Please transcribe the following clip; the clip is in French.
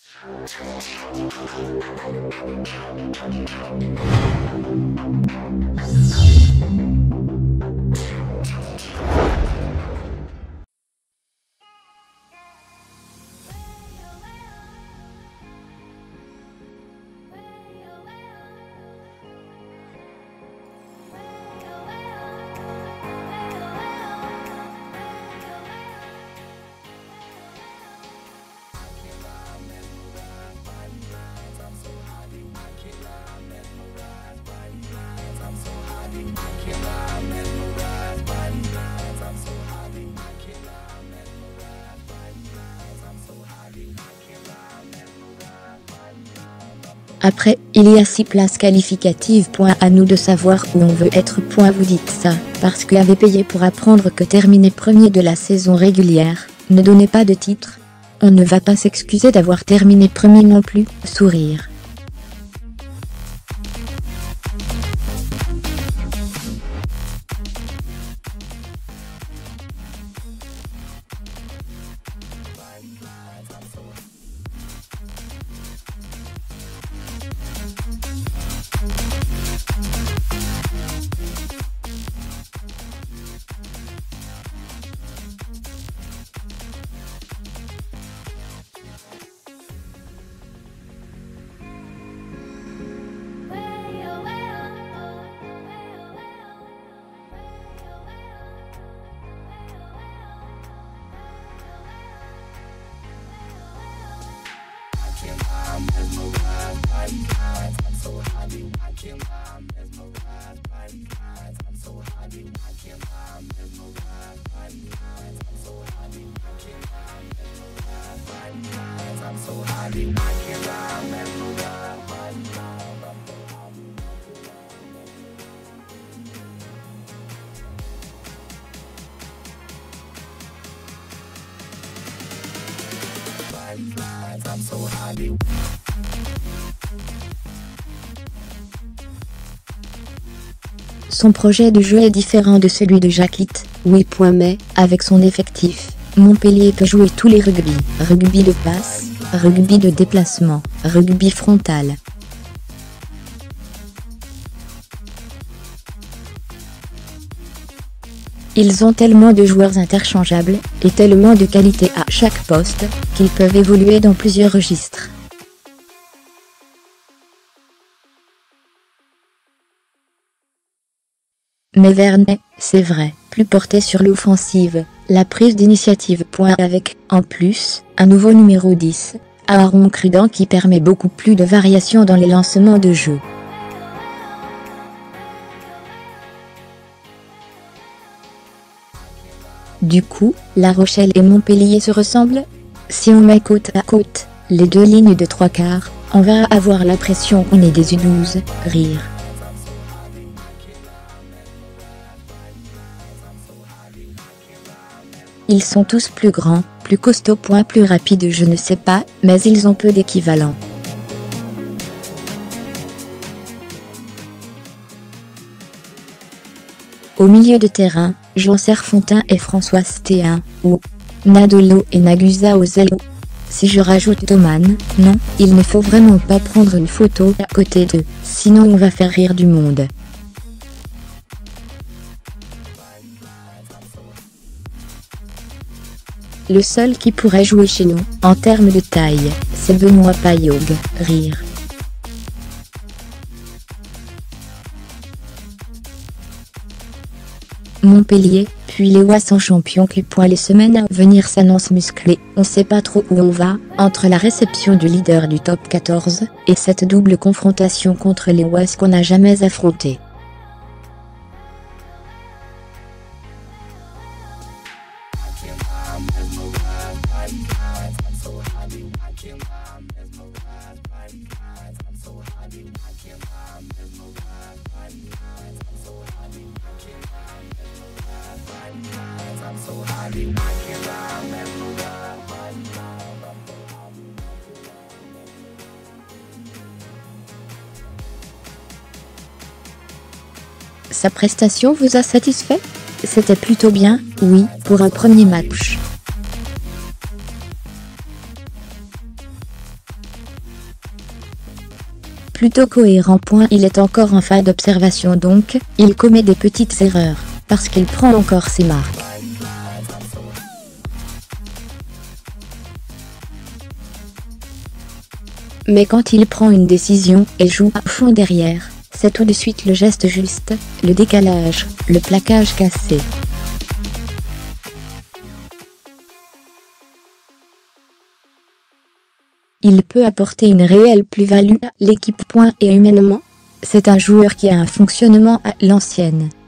Après, il y a 6 places qualificatives. À nous de savoir où on veut être. Vous dites ça, parce que avez payé pour apprendre que terminer premier de la saison régulière, ne donnez pas de titre. On ne va pas s'excuser d'avoir terminé premier non plus, sourire. Son projet de jeu est différent de celui de Jacquit, oui. Mais, avec son effectif, Montpellier peut jouer tous les rugby. Rugby de passe, rugby de déplacement, rugby frontal. Ils ont tellement de joueurs interchangeables, et tellement de qualité à chaque poste, qu'ils peuvent évoluer dans plusieurs registres. Mais Vernet, c'est vrai, plus porté sur l'offensive, la prise d'initiative. Avec, en plus, un nouveau numéro 10, Aaron Cruden qui permet beaucoup plus de variations dans les lancements de jeu. Du coup, La Rochelle et Montpellier se ressemblent? Si on met côte à côte, les deux lignes de 3/4, on va avoir l'impression qu'on est des U12, rire. Ils sont tous plus grands, plus costauds. Plus rapides je ne sais pas, mais ils ont peu d'équivalent. Au milieu de terrain, Jean Serfontein et François Stéhin, ou Nadolo et Nagusa aux ailes. Si je rajoute Thoman, non, il ne faut vraiment pas prendre une photo à côté d'eux, sinon on va faire rire du monde. Le seul qui pourrait jouer chez nous, en termes de taille, c'est Benoît Paillog, rire. Montpellier, puis les Oies sont champions. Les semaines à venir s'annoncent musclées, on sait pas trop où on va, entre la réception du leader du top 14, et cette double confrontation contre les Oies qu'on n'a jamais affrontée. Sa prestation vous a satisfait? C'était plutôt bien, oui, pour un premier match. plutôt cohérent. Il est encore en phase d'observation, donc il commet des petites erreurs, parce qu'il prend encore ses marques. Mais quand il prend une décision et joue à fond derrière, c'est tout de suite le geste juste, le décalage, le plaquage cassé. Il peut apporter une réelle plus-value à l'équipe. Et humainement, c'est un joueur qui a un fonctionnement à l'ancienne.